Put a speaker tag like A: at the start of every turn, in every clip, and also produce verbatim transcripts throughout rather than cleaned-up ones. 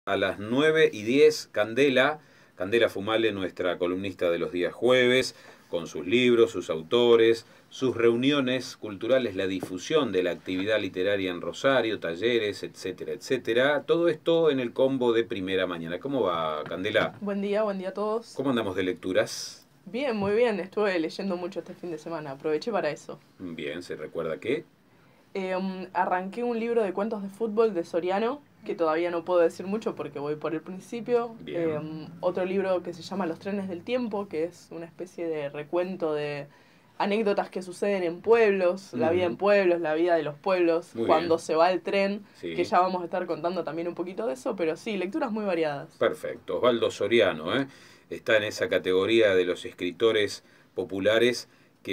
A: A las nueve y diez, Candela, Candela Fumale, nuestra columnista de los días jueves, con sus libros, sus autores, sus reuniones culturales, la difusión de la actividad literaria en Rosario, talleres, etcétera, etcétera. Todo esto en el combo de Primera Mañana. ¿Cómo va, Candela?
B: Buen día, buen día a todos.
A: ¿Cómo andamos de lecturas?
B: Bien, muy bien. Estuve leyendo mucho este fin de semana. Aproveché para eso.
A: Bien, ¿se recuerda qué?
B: Eh, um, arranqué un libro de cuentos de fútbol de Soriano, que todavía no puedo decir mucho porque voy por el principio.
A: Bien.
B: Eh, um, otro libro que se llama Los trenes del tiempo, que es una especie de recuento de anécdotas que suceden en pueblos, la vida en
A: Ujú.
B: pueblos, la vida de los pueblos,
A: Muy
B: cuando
A: bien.
B: se va el tren,
A: Sí.
B: que ya vamos a estar contando también un poquito de eso, pero sí, lecturas muy variadas.
A: Perfecto. Osvaldo Soriano, ¿eh? Está en esa categoría de los escritores populares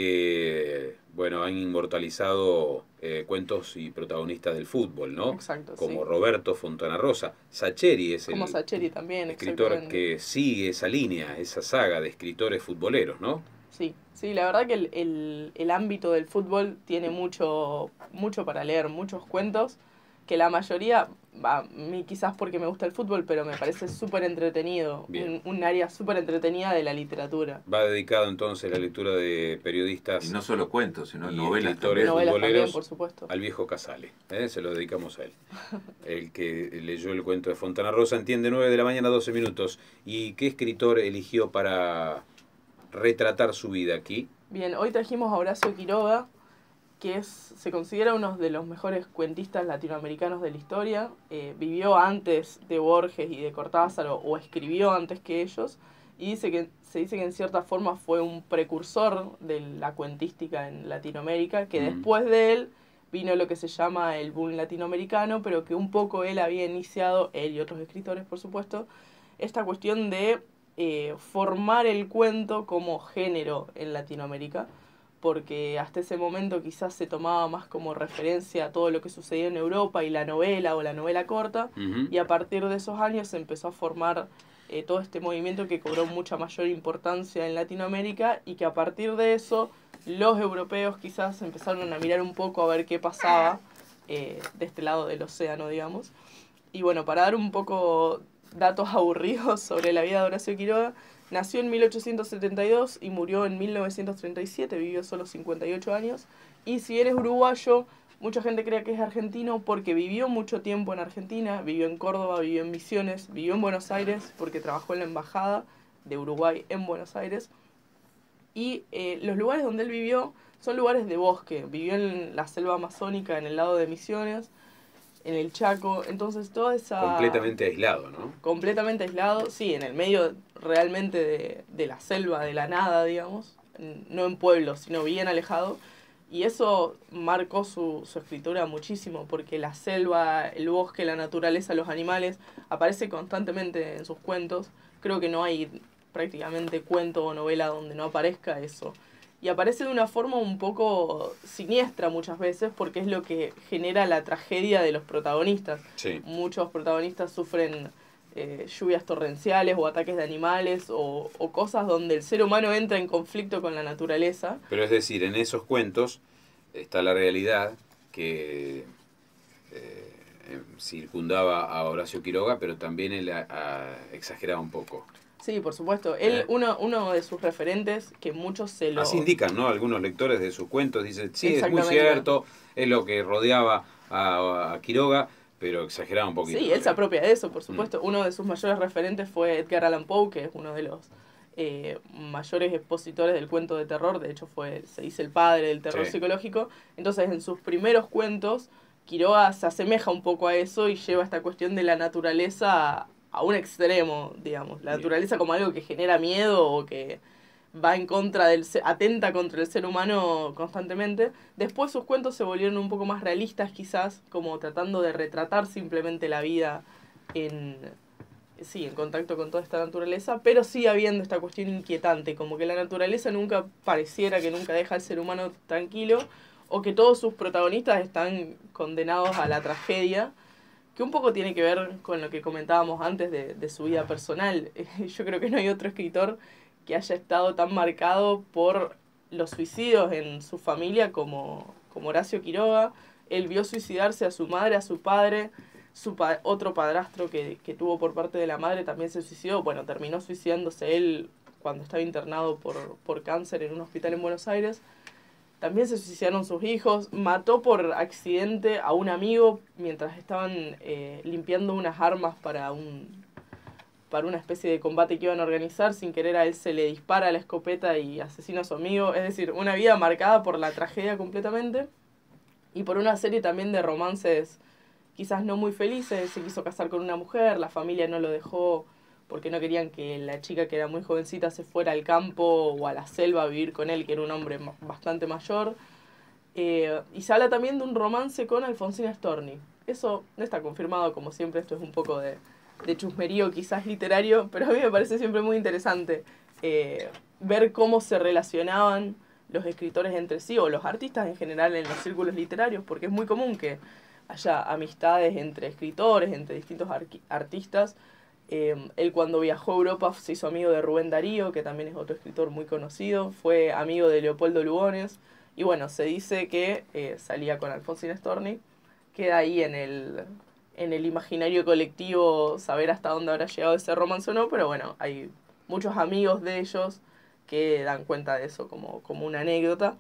A: que, bueno, han inmortalizado eh, cuentos y protagonistas del fútbol, ¿no?
B: Exacto,
A: Como
B: sí.
A: Roberto Fontana Rosa. Sacheri es
B: Como
A: el
B: Sacheri también,
A: escritor
B: exactamente.
A: que sigue esa línea, esa saga de escritores futboleros, ¿no?
B: Sí, sí, la verdad que el, el, el ámbito del fútbol tiene mucho, mucho para leer, muchos cuentos, que la mayoría, a mí quizás porque me gusta el fútbol, pero me parece súper entretenido,
A: Bien.
B: un, un área súper entretenida de la literatura.
A: Va dedicado entonces la lectura de periodistas
C: Y no solo cuentos, sino
A: y
C: novelas
A: escritores
C: también.
B: Novelas también,
A: futboleros
B: por supuesto.
A: al viejo Casale, ¿eh? Se lo dedicamos a él. El que leyó el cuento de Fontana Rosa entiende. Nueve de la mañana, doce minutos. ¿Y qué escritor eligió para retratar su vida aquí?
B: Bien, hoy trajimos a Horacio Quiroga, que es, se considera uno de los mejores cuentistas latinoamericanos de la historia. Eh, vivió antes de Borges y de Cortázar, o, o escribió antes que ellos, y dice que, se dice que en cierta forma fue un precursor de la cuentística en Latinoamérica, que
A: Mm.
B: después de él vino lo que se llama el boom latinoamericano, pero que un poco él había iniciado, él y otros escritores por supuesto, esta cuestión de eh, formar el cuento como género en Latinoamérica, porque hasta ese momento quizás se tomaba más como referencia a todo lo que sucedía en Europa y la novela o la novela corta,
A: Ujú.
B: y a partir de esos años se empezó a formar eh, todo este movimiento que cobró mucha mayor importancia en Latinoamérica, y que a partir de eso los europeos quizás empezaron a mirar un poco a ver qué pasaba eh, de este lado del océano, digamos. Y bueno, para dar un poco datos aburridos sobre la vida de Horacio Quiroga, nació en mil ochocientos setenta y dos y murió en mil novecientos treinta y siete, vivió solo cincuenta y ocho años. Y si eres uruguayo, mucha gente cree que es argentino porque vivió mucho tiempo en Argentina, vivió en Córdoba, vivió en Misiones, vivió en Buenos Aires porque trabajó en la embajada de Uruguay en Buenos Aires. Y eh, los lugares donde él vivió son lugares de bosque. Vivió en la selva amazónica, en el lado de Misiones, en el Chaco, entonces toda esa...
A: Completamente aislado, ¿no?
B: Completamente aislado, sí, en el medio realmente de, de la selva, de la nada, digamos, no en pueblos, sino bien alejado, y eso marcó su, su escritura muchísimo, porque la selva, el bosque, la naturaleza, los animales, aparece constantemente en sus cuentos. Creo que no hay prácticamente cuento o novela donde no aparezca eso. Y aparece de una forma un poco siniestra muchas veces, porque es lo que genera la tragedia de los protagonistas.
A: Sí.
B: Muchos protagonistas sufren eh, lluvias torrenciales o ataques de animales o, o cosas donde el ser humano entra en conflicto con la naturaleza.
A: Pero es decir, en esos cuentos está la realidad que eh, circundaba a Horacio Quiroga, pero también él a, a, exageraba un poco.
B: Sí, por supuesto. Él,
A: ¿Eh?
B: uno, uno de sus referentes, que muchos se lo...
A: Así indican, ¿no? Algunos lectores de sus cuentos dicen, sí, es muy
B: Exactamente.
A: cierto, es lo que rodeaba a, a Quiroga, pero exageraba un poquito.
B: Sí, él se
A: ¿eh?
B: apropia de eso, por
A: Mm.
B: supuesto. Uno de sus mayores referentes fue Edgar Allan Poe, que es uno de los eh, mayores expositores del cuento de terror. De hecho, fue, se dice, el padre del terror
A: Sí.
B: psicológico. Entonces, en sus primeros cuentos, Quiroga se asemeja un poco a eso y lleva esta cuestión de la naturaleza a, a un extremo, digamos. La
A: Bien.
B: naturaleza como algo que genera miedo o que va en contra del ser, atenta contra el ser humano constantemente. Después sus cuentos se volvieron un poco más realistas quizás, como tratando de retratar simplemente la vida en, sí, en contacto con toda esta naturaleza, pero sigue habiendo esta cuestión inquietante, como que la naturaleza nunca pareciera que nunca deja al ser humano tranquilo, o que todos sus protagonistas están condenados a la tragedia, que un poco tiene que ver con lo que comentábamos antes de, de su vida personal. Yo creo que no hay otro escritor que haya estado tan marcado por los suicidios en su familia como, como Horacio Quiroga. Él vio suicidarse a su madre, a su padre, su pa otro padrastro que, que tuvo por parte de la madre también se suicidó. Bueno, terminó suicidándose él cuando estaba internado por, por cáncer en un hospital en Buenos Aires. También se suicidaron sus hijos. Mató por accidente a un amigo mientras estaban eh, limpiando unas armas para un para una especie de combate que iban a organizar. Sin querer a él se le dispara la escopeta y asesina a su amigo. Es decir, una vida marcada por la tragedia completamente y por una serie también de romances quizás no muy felices. Se quiso casar con una mujer, la familia no lo dejó porque no querían que la chica que era muy jovencita se fuera al campo o a la selva a vivir con él, que era un hombre bastante mayor. Eh, y se habla también de un romance con Alfonsina Storni. Eso no está confirmado, como siempre, esto es un poco de, de chusmerío quizás literario, pero a mí me parece siempre muy interesante eh, ver cómo se relacionaban los escritores entre sí, o los artistas en general en los círculos literarios, porque es muy común que haya amistades entre escritores, entre distintos artistas. Eh, él cuando viajó a Europa se hizo amigo de Rubén Darío, que también es otro escritor muy conocido, fue amigo de Leopoldo Lugones, y bueno, se dice que eh, salía con Alfonsina Storni. Queda ahí en el, en el imaginario colectivo saber hasta dónde habrá llegado ese romance o no, pero bueno, hay muchos amigos de ellos que dan cuenta de eso como, como una anécdota.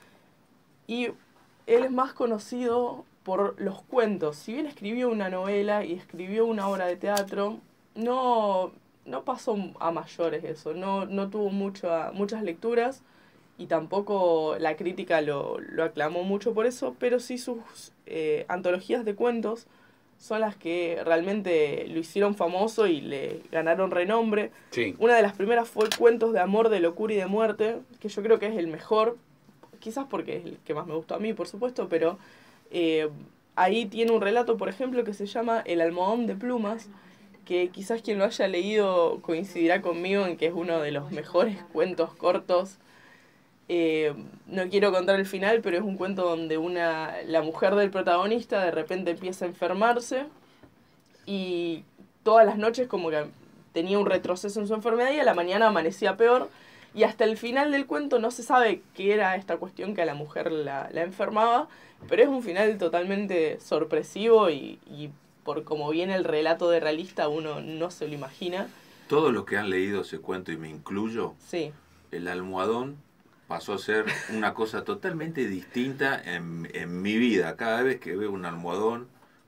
B: Y él es más conocido por los cuentos. Si bien escribió una novela y escribió una obra de teatro, no, no pasó a mayores eso, no, no tuvo mucha, muchas lecturas y tampoco la crítica lo, lo aclamó mucho por eso, pero sí sus eh, antologías de cuentos son las que realmente lo hicieron famoso y le ganaron renombre.
A: Sí.
B: Una de las primeras fue Cuentos de amor, de locura y de muerte, que yo creo que es el mejor, quizás porque es el que más me gustó a mí, por supuesto, pero eh, ahí tiene un relato, por ejemplo, que se llama El almohadón de plumas, que quizás quien lo haya leído coincidirá conmigo en que es uno de los mejores cuentos cortos. Eh, no quiero contar el final, pero es un cuento donde una, la mujer del protagonista de repente empieza a enfermarse y todas las noches como que tenía un retroceso en su enfermedad y a la mañana amanecía peor. Y hasta el final del cuento no se sabe qué era esta cuestión que a la mujer la, la enfermaba, pero es un final totalmente sorpresivo y, y por como viene el relato de realista uno no se lo imagina.
C: Todos los que han leído ese cuento, y me incluyo,
B: sí.
C: El almohadón pasó a ser una cosa totalmente distinta en, en mi vida. Cada vez que veo un almohadón,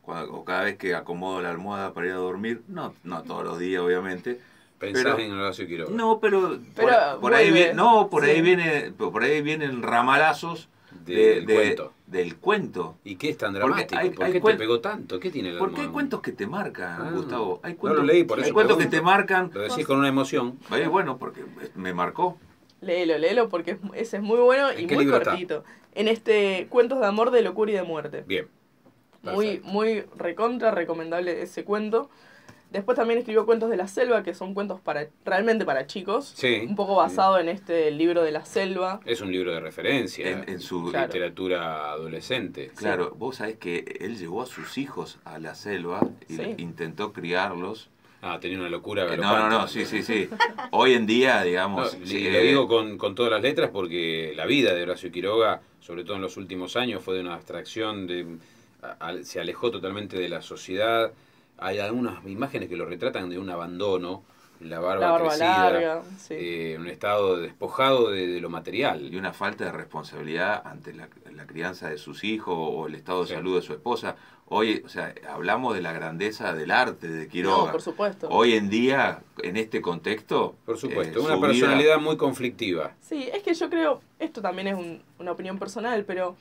C: o cada vez que acomodo la almohada para ir a dormir, no, no todos los días obviamente,
A: Pensás
C: pero,
A: en Horacio Quiroga.
C: No, pero,
B: pero
C: por, por ahí viene, no, por
B: sí.
C: ahí viene, por ahí vienen ramalazos
A: de,
C: de,
A: del,
C: de,
A: cuento.
C: del cuento.
A: ¿Y qué es tan dramático?
C: Hay,
A: ¿Por
C: hay
A: qué
C: cuen...
A: te pegó tanto? ¿Qué tiene el
C: Porque
A: almohadón?
C: hay cuentos que te marcan,
A: ah,
C: Gustavo. Hay cuentos,
A: no lo leí, por eso
C: hay cuentos
A: pregunto.
C: que te marcan.
A: Lo decís con una emoción.
C: Oye, bueno, porque me marcó.
B: Léelo, léelo, porque ese es muy bueno y muy cortito. Está? En este Cuentos de amor, de locura y de muerte.
A: Bien.
B: Muy, muy recontra recomendable ese cuento. Después también escribió Cuentos de la Selva, que son cuentos para realmente para chicos.
A: Sí.
B: Un poco basado sí. en este libro de la selva.
A: Es un libro de referencia
C: en, en su
A: claro. literatura adolescente.
C: Claro, sí. Vos sabés que él llevó a sus hijos a la selva y sí. intentó criarlos.
A: Ah, tenía una locura
C: galopante. No, no, no, sí, sí, sí. Hoy en día, digamos...
A: No,
C: sí,
A: lo eh, digo con, con todas las letras porque la vida de Horacio Quiroga, sobre todo en los últimos años, fue de una abstracción, de, a, a, se alejó totalmente de la sociedad. Hay algunas imágenes que lo retratan de un abandono, la barba,
B: la barba
A: crecida,
B: larga, sí.
A: eh, un estado despojado de, de lo material.
C: Y una falta de responsabilidad ante la, la crianza de sus hijos o el estado de sí. salud de su esposa. Hoy, o sea, hablamos de la grandeza del arte de Quiroga.
B: No, por supuesto.
C: Hoy en día, en este contexto...
A: Por supuesto, eh, una personalidad vida... muy conflictiva.
B: Sí, es que yo creo, esto también es un, una opinión personal, pero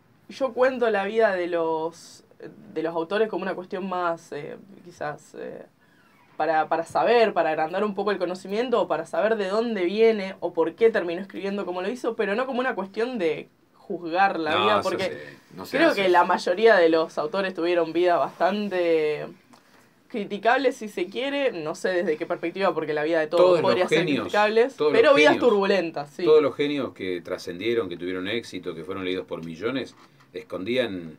B: yo cuento la vida de los, de los autores como una cuestión más, eh, quizás, eh, para, para saber, para agrandar un poco el conocimiento, o para saber de dónde viene, o por qué terminó escribiendo como lo hizo, pero no como una cuestión de juzgar la no, vida, porque se, no creo que la mayoría de los autores tuvieron vidas bastante criticables, si se quiere, no sé desde qué perspectiva, porque la vida de todos, todos podría ser criticables, pero vidas genios, turbulentas. Sí.
A: Todos los genios que trascendieron, que tuvieron éxito, que fueron leídos por millones, escondían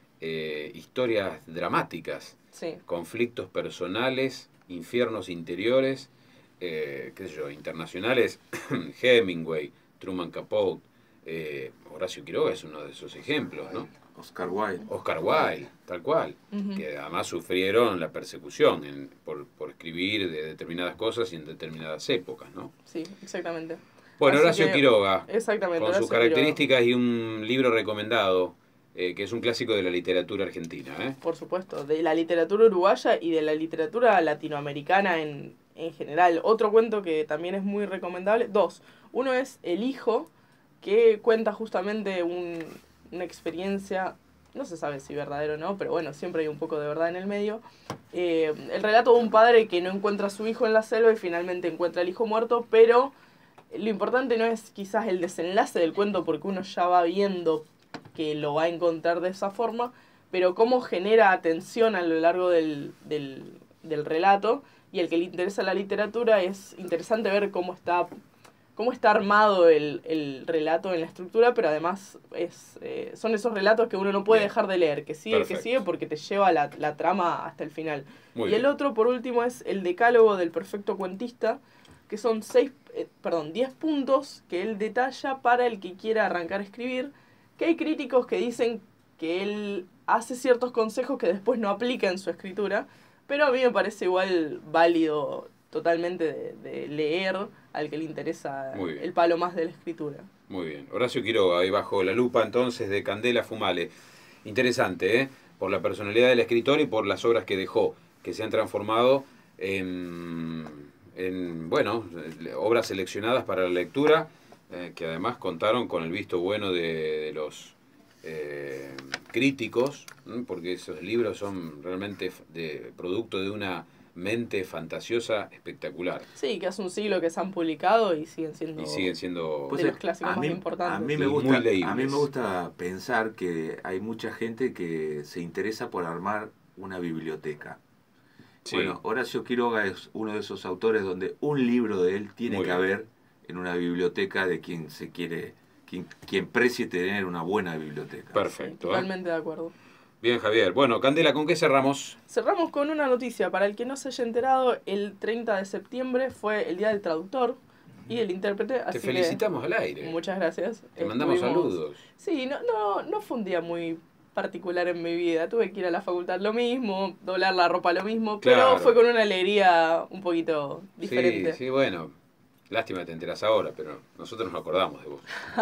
A: eh, historias dramáticas,
B: sí.
A: conflictos personales, infiernos interiores, eh, qué sé yo, internacionales, Hemingway, Truman Capote, eh, Horacio Quiroga es uno de esos ejemplos, ¿no?
C: Oscar Wilde.
A: Oscar Wilde, tal cual,
B: Ujú.
A: que además sufrieron la persecución en- por, por escribir de determinadas cosas y en determinadas épocas, ¿no?
B: Sí, exactamente.
A: Bueno,
B: Así
A: Horacio
B: que-
A: Quiroga,
B: Exactamente.
A: con sus
B: Horacio Quiroga.
A: características y un libro recomendado, eh, que es un clásico de la literatura argentina, ¿eh?
B: Por supuesto, de la literatura uruguaya y de la literatura latinoamericana en, en general. Otro cuento que también es muy recomendable, dos. Uno es El Hijo, que cuenta justamente un- una experiencia, no se sabe si verdadero o no, pero bueno, siempre hay un poco de verdad en el medio. Eh, el relato de un padre que no encuentra a su hijo en la selva y finalmente encuentra al hijo muerto, pero lo importante no es quizás el desenlace del cuento, porque uno ya va viendo que lo va a encontrar de esa forma, pero cómo genera atención a lo largo del, del, del relato, y el que le interesa la literatura es interesante ver cómo está, cómo está armado el, el relato en la estructura, pero además es, eh, son esos relatos que uno no puede
A: Bien.
B: dejar de leer, que sigue,
A: Perfecto.
B: que sigue, porque te lleva la, la trama hasta el final.
A: Muy
B: y
A: bien.
B: el otro, por último, es El Decálogo del Perfecto Cuentista, que son seis, eh, perdón, diez puntos que él detalla para el que quiera arrancar a escribir, que hay críticos que dicen que él hace ciertos consejos que después no aplica en su escritura, pero a mí me parece igual válido totalmente de, de leer al que le interesa
A: Muy bien.
B: el palo más de la escritura.
A: Muy bien. Horacio Quiroga, ahí bajo la lupa entonces de Candela Fumale. Interesante, ¿eh? Por la personalidad del escritor y por las obras que dejó, que se han transformado en, en bueno, obras seleccionadas para la lectura, eh, que además contaron con el visto bueno de, de los eh, críticos, ¿m? Porque esos libros son realmente de, producto de una mente fantasiosa espectacular
B: Sí, que hace un siglo que se han publicado y siguen siendo...
A: y siguen siendo...
B: de los clásicos
C: a
B: más
C: mí,
B: importantes.
C: A mí,
A: Y
C: me
A: muy
C: gusta,
A: leíbles.
C: a mí me gusta pensar que hay mucha gente que se interesa por armar una biblioteca.
A: Sí.
C: Bueno, Horacio Quiroga es uno de esos autores donde un libro de él tiene
A: Muy
C: que
A: bien.
C: haber en una biblioteca de quien se quiere, quien, quien precie tener una buena biblioteca.
B: Sí,
A: Perfecto. ¿eh?
B: totalmente de acuerdo.
A: Bien, Javier. Bueno, Candela, ¿con qué cerramos?
B: Cerramos con una noticia. Para el que no se haya enterado, el treinta de septiembre fue el Día del Traductor y del Intérprete. Así
A: Te felicitamos al
B: que,
A: aire.
B: muchas gracias.
A: Te mandamos
B: Estuvimos-
A: saludos.
B: Sí, no, no, no fue un día muy particular en mi vida. Tuve que ir a la facultad lo mismo, doblar la ropa lo mismo,
A: Claro.
B: pero fue con una alegría un poquito diferente.
A: Sí, sí, bueno. Lástima que te enteras ahora, pero nosotros nos acordamos de vos.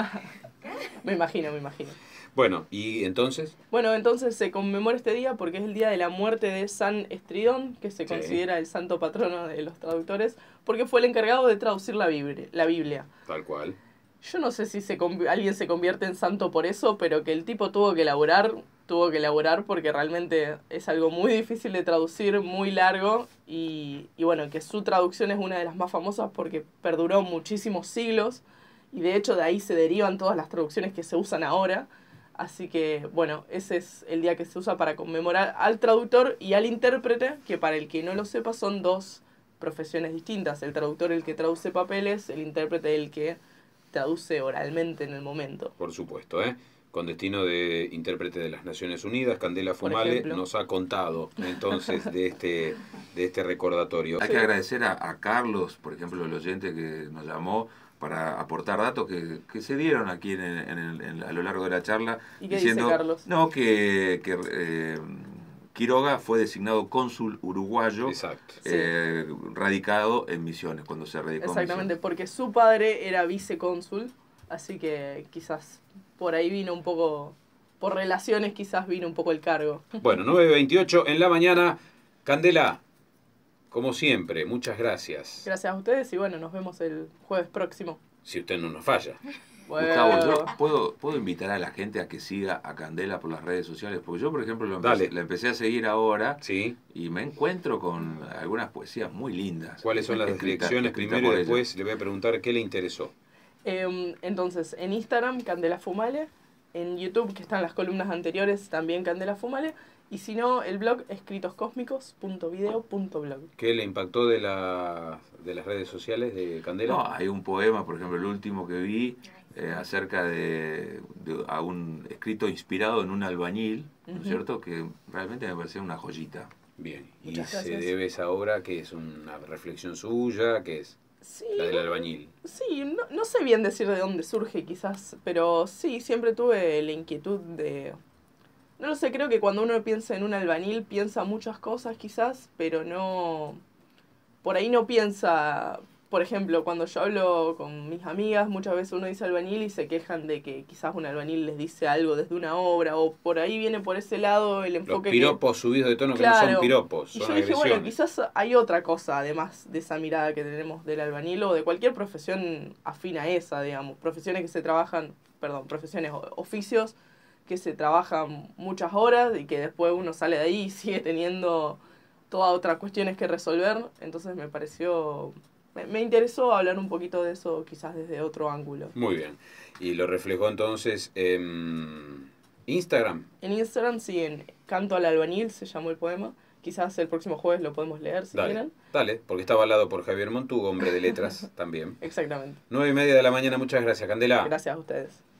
B: Me imagino, me imagino.
A: Bueno, ¿y entonces?
B: Bueno, entonces se conmemora este día porque es el día de la muerte de San Estridón, que se
A: Sí.
B: considera el santo patrono de los traductores, porque fue el encargado de traducir la Biblia. La Biblia.
A: Tal cual.
B: Yo no sé si se conv- alguien se convierte en santo por eso, pero que el tipo tuvo que elaborar, tuvo que elaborar porque realmente es algo muy difícil de traducir, muy largo, y, y bueno, que su traducción es una de las más famosas porque perduró muchísimos siglos, y de hecho de ahí se derivan todas las traducciones que se usan ahora. Así que, bueno, ese es el día que se usa para conmemorar al traductor y al intérprete, que para el que no lo sepa son dos profesiones distintas. El traductor el que traduce papeles, el intérprete el que traduce oralmente en el momento.
A: Por supuesto, ¿eh? Con destino de intérprete de las Naciones Unidas, Candela
B: Por
A: Fumale
B: ejemplo.
A: nos ha contado entonces de este, de este recordatorio.
C: Hay que agradecer a, a Carlos, por ejemplo, el oyente que nos llamó para aportar datos que, que se dieron aquí en, en el- en- a lo largo de la charla.
B: ¿Y qué dice Carlos?
C: No, que, que eh, Quiroga fue designado cónsul uruguayo
A: Exacto.
C: eh, radicado en Misiones, cuando se radicó en
B: Exactamente,
C: Misiones.
B: porque su padre era vicecónsul, así que quizás por ahí vino un poco, por relaciones quizás vino un poco el cargo.
A: Bueno, nueve veintiocho en la mañana. Candela, como siempre, muchas gracias.
B: Gracias a ustedes y bueno, nos vemos el jueves próximo.
A: Si usted no nos falla.
C: Gustavo, yo
B: Bueno,
C: puedo, puedo invitar a la gente a que siga a Candela por las redes sociales, porque yo, por ejemplo, lo
A: Dale.
C: empecé, la empecé a seguir ahora
A: ¿Sí?
C: y me encuentro con algunas poesías muy lindas.
A: ¿Cuáles son las
C: Escritas-
A: direcciones
C: escritas
A: primero y
C: por ella.
A: después le voy a preguntar qué le interesó?
B: em, entonces en Instagram Candela Fumale, en YouTube que están las columnas anteriores también Candela Fumale, y si no el blog escritoscósmicos punto video punto blog.
A: ¿Qué le impactó de, la, de las redes sociales de Candela?
C: No, hay un poema, por ejemplo, el último que vi, eh, acerca de, de- a un escrito inspirado en un albañil, ¿no es
B: Ujú.
C: cierto? Que realmente me parecía una joyita.
A: Bien, y
B: Muchas
A: se
B: gracias.
A: debe a esa obra que es una reflexión suya, que es
B: Sí,
A: la del albañil.
B: sí, no, no sé bien decir de dónde surge quizás, pero sí, siempre tuve la inquietud de, No lo sé, creo que cuando uno piensa en un albañil piensa muchas cosas quizás, pero no... Por ahí no piensa... Por ejemplo, cuando yo hablo con mis amigas, muchas veces uno dice albañil y se quejan de que quizás un albañil les dice algo desde una obra, o por ahí viene por ese lado el enfoque.
A: Los piropos que, subidos de tono,
B: claro,
A: que no son piropos, son
B: y yo
A: agresiones.
B: dije, bueno, quizás hay otra cosa además de esa mirada que tenemos del albañil o de cualquier profesión afín a esa, digamos. Profesiones que se trabajan, perdón, profesiones, oficios que se trabajan muchas horas y que después uno sale de ahí y sigue teniendo todas otras cuestiones que resolver. Entonces me pareció... Me interesó hablar un poquito de eso, quizás desde otro ángulo.
A: Muy bien. Y lo reflejó entonces en Instagram.
B: En Instagram, sí, en Canto al Albañil se llamó el poema. Quizás el próximo jueves lo podemos leer, si
A: dale,
B: quieren.
A: Dale, porque está avalado por Javier Montú, hombre de letras también.
B: Exactamente.
A: Nueve y media de la mañana, muchas gracias, Candela.
B: Gracias a ustedes.